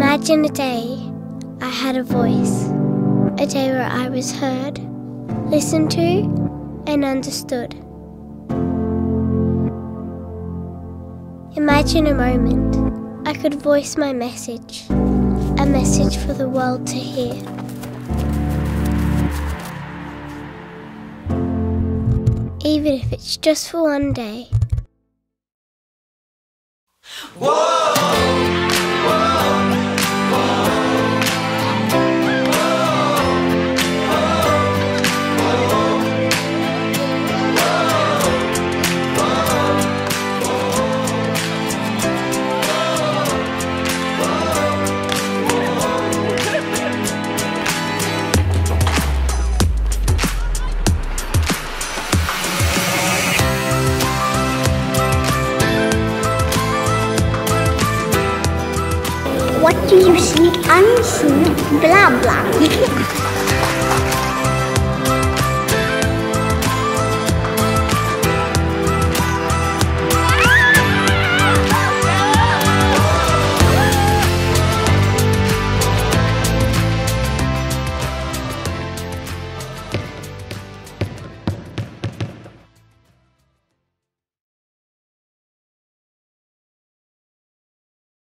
Imagine a day I had a voice, a day where I was heard, listened to and understood. Imagine a moment I could voice my message, a message for the world to hear. Even if it's just for one day. What do you see? Unseen, blah blah.